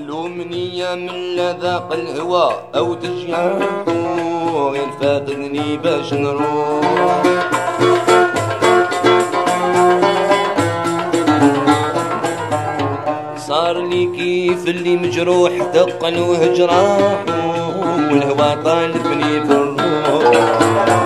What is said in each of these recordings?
لومني من ذاق الهوى او تجيحو غير فاقدني باش نروح. صار لي كيف اللي مجروح دقن وهجراحو والهوى طالبني بالروح.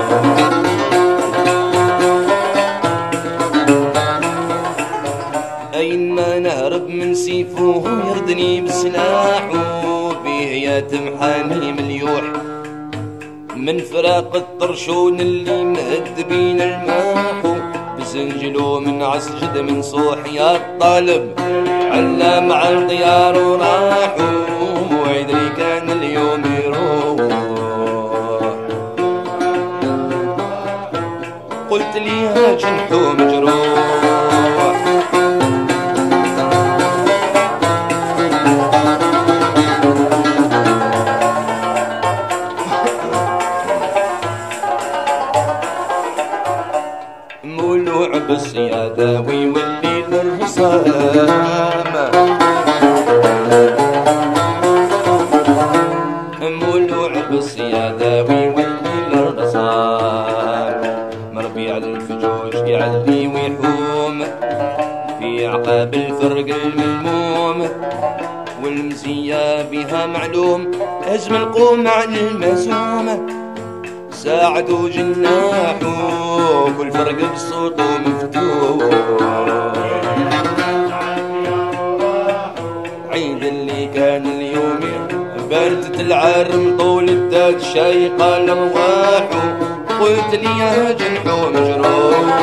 أين ما نهرب من سيفه يردني بسلاحه بيه يا تمحاني مليوح من فراق الطرشون اللي مهد بين الماحو بسنجلو من عسجد من صوح يا الطالب علا مع الطيار وراحو ويدري كان اليوم يروح. قلت لي ها جنحو مجروح مولوع بالسيادة ويولي للرسامة مولوع بالسيادة ويولي للرسامة مربي على الفجوج يعلي ويحوم في عقاب الفرق الملموم والمزية بها معلوم هزم القوم عن المهزومة ساعدوا جناحو كل فرق بصوته مفتوح. عيد اللي كان اليوم بردت العرم طول الداد شايقة لرواحو قلت لي يا جنحو مجروح.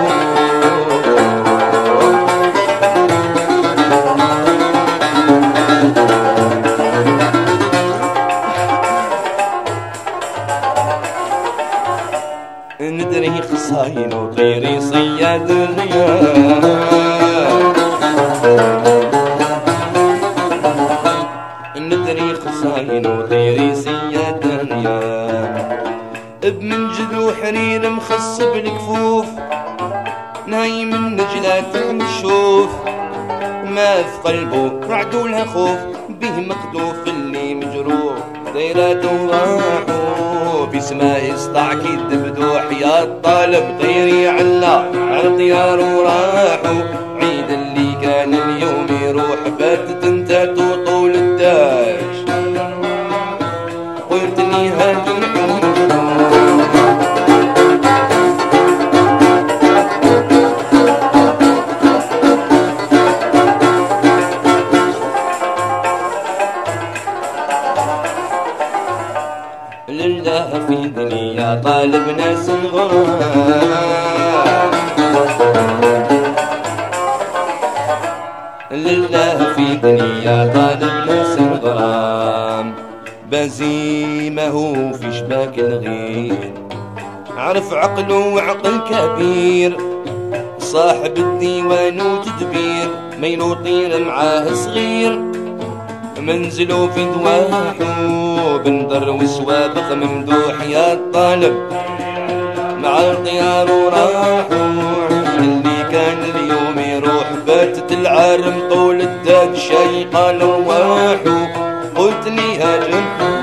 ندري خصاين وطيري صياد الرياح ندري خصاين وطيري صياد الرياح بمنجد وحرير مخصب الكفوف نايم النجلات نشوف ما في قلبه رعد ولا خوف به مقذوف اللي مجروح طيراته راحو بسماء اسطع كيد بدوح يا الطالب طيري علا عالطيار وراحو عيد اللي كان اليوم يروح باتت انت طول الداش قلت لي هات الحوم لله في دنيا طالب ناس غرام لله في دنيا طالب ناس غرام بزيمه في شباك الغير عرف عقله وعقل كبير صاحب الديوان وتدبير ما يطير معاه صغير منزلو في دواحو بندر وسوابق ممدوح يا الطالب مع الطيار وراحو اللي كان اليوم يروح باتت العارم طول الداد شايقة لواحو قلت لي هاجم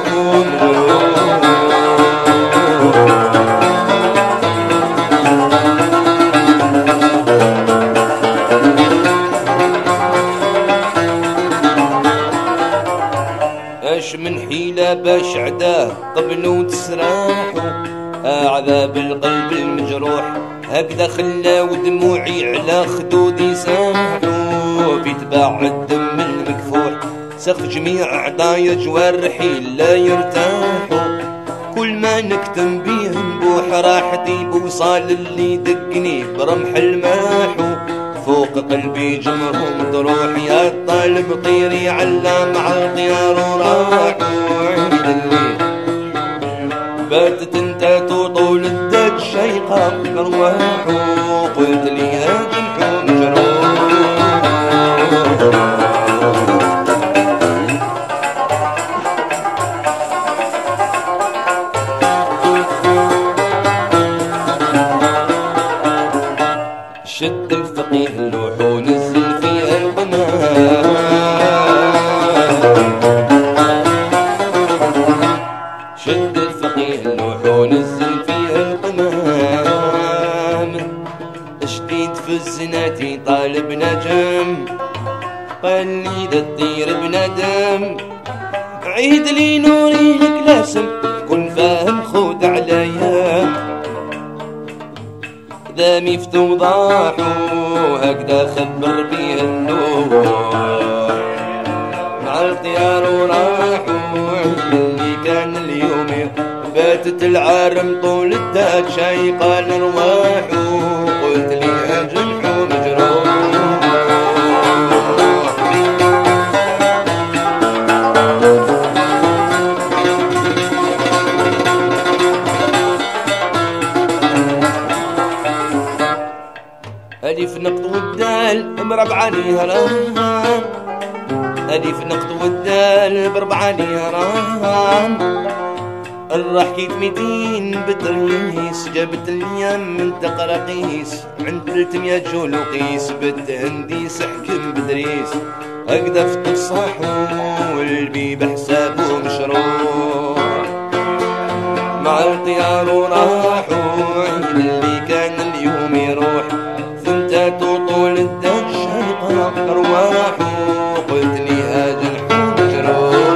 اش من حيلة باش عداه طبل وتسراحو عذاب القلب المجروح هكذا خلاو دموعي على خدودي ساحو بيتباع الدم المكفوح سقف جميع اعضايا جوارحي لا يرتاحو كل ما نكتم بيه نبوح راحتي بوصال اللي دقني برمح الماحو فوق قلبي جمره مطروح يا الطالب طيري علا مع الطيار وراحو عند الليل باتت انت طول الدج شيقة برواحو قلت لي يا جنحو مجروح. شد الفقيه اللوح ونزل فيها القمام في الزناتي طالب نجم، قال لي دا تطير بندم، عيد لي نوري لك لاسم كن فاهم خود عليا، ذا مفتوضاحو هكذا خبر بيه النور، مع الطيار وراحو اللي كان اليوم باتت العارم طول الداد شاي قال ارواحو، قلت لي اجنحو مجروح. ألف نقط والدال مربعة نهران، ألف نقط والدال بربعة نهران، الرحكيت 200 بتريس جابت اليم من تقرقيس، عند 300 جول وقيس بالتهنديس احكم بدريس، هكذا في تصاحو والبيب حسابه مشروع، مع الطيار وراحو اللي كان اليوم يروح، ثنتاتو طول الدج شيطان ارواحو، قلت لي اجنحو مجروح.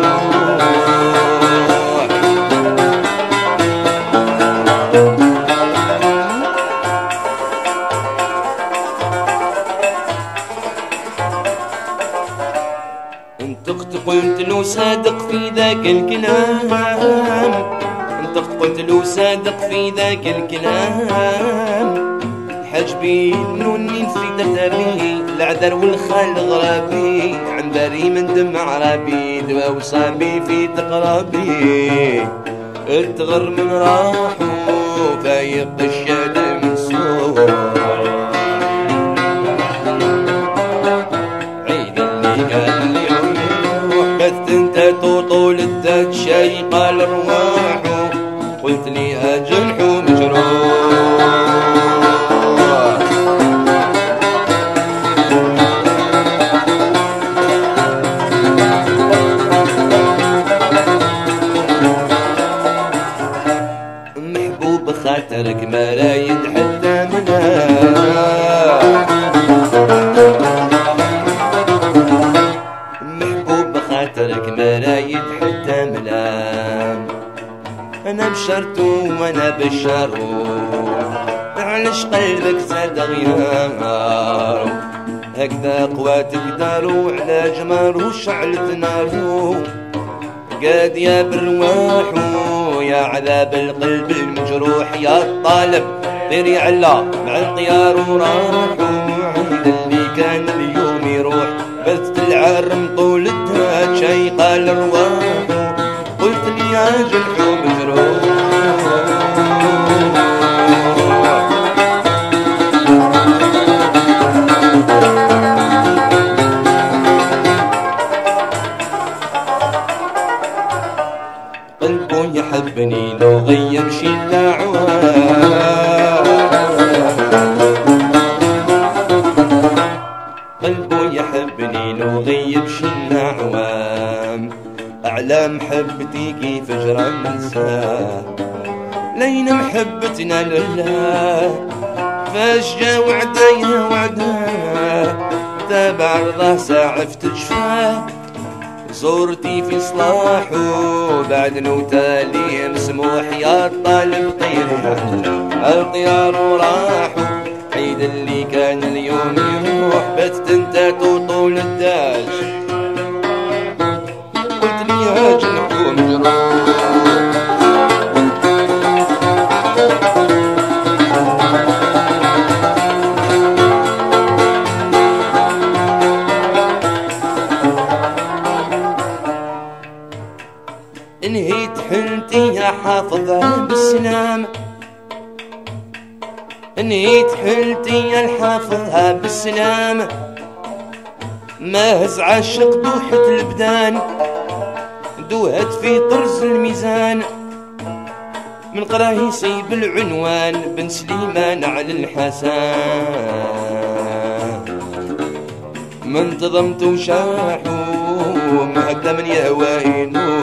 انطقت قلت له صادق في ذاك الكلام، انطقت قلت له صادق في ذاك الكلام، حجبي النوني في دربي العذر والخال غرابي، عن بري من دمع عربي دوا وصابي في تقربي، التغر من راحو فايق الشاد من صور، عيد اللي قال لي روح بث انت طول الدك شاي قال ارواحو، قلت لي اجنحو مجروح. خاطرك ما رايد حتى منام، محبوب بخاطرك ما رايد حتى منام، انا بشرتو وانا بشارو علاش قلبك زاد غيار، هكذا قواتك دارو على جمارو شعلت نارو، قاد يا برواحو يا عذاب القلب المجروح، يا الطالب طيري علا مع الطيار وراحو، عيد اللي كان اليوم يروح بثت العرم طول الدهات شي قال ارواحو، قلت لي يا جنحو مجروح. قلبه يحبني لو غيب شي الأعوام، قلبه يحبني لو غيب شي الأعوام، أعلى محبتي كيف أجرى ننساه، لين محبتنا لله فاش جا وعدايا وعداه، تابع رضاه ساعة فتجفاه، صورتي في صلاحو بعد نوتالي مسموح، يا الطالب طير الطيار وراحو، عيد اللي كان اليوم يروح بثت انت طول الداج، قلت لي يا جنحو مجروح. انهيت حلتي يا حافظها بالسلام، انهيت حلتي يا الحافظها بالسلام، ما هز عاشق دوحة البدان دوهت في طرز الميزان، من قرايسي بالعنوان بن سليمان على الحسان، ما انتظمت وشاحو مهدى من يهواينو،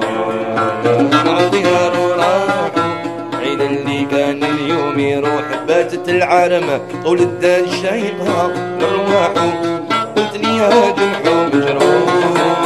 مع الطيار وراحو عيد اللي كان اليوم يروح فاتت العالم طول الدار شايقها ارواحه قلت لي يا جمحو مجروح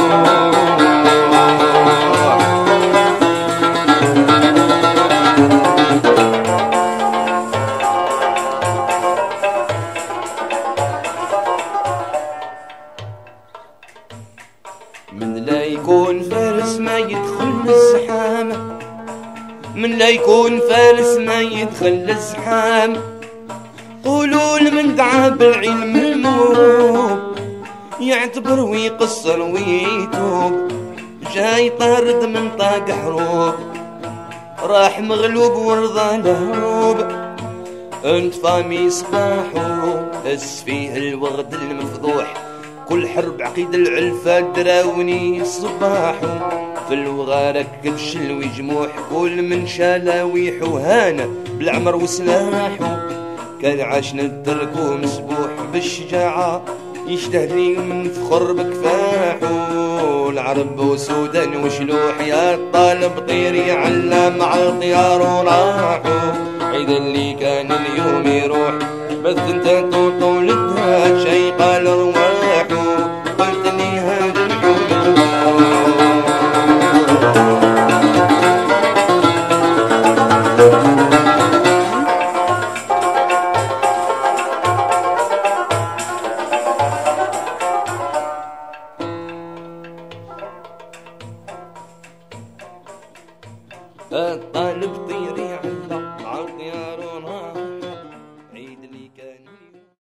من لا يكون فارس ما يدخل الزحام من لا يكون فارس ما يدخل الزحام قولوا لمن دعا بالعلم الموروب يعتبر ويقصر ويتوب جاي طارد من طاق حروب راح مغلوب ورضا الهروب انت فامي صباحو هز فيه الوغد المفضوح كل حرب عقيد العلفة دراوني صباحو في الوغارة كبشل وجموح كل من شالاويح وهانا بالعمر وسلاحو كان عاشنا الدركو مسبوح بالشجاعة يشتهى لي من فخر بكفاحو العرب وسودان وشلوح يا الطالب طيري علام على الطيار وراحو عيد اللي كان اليوم يروح بس انت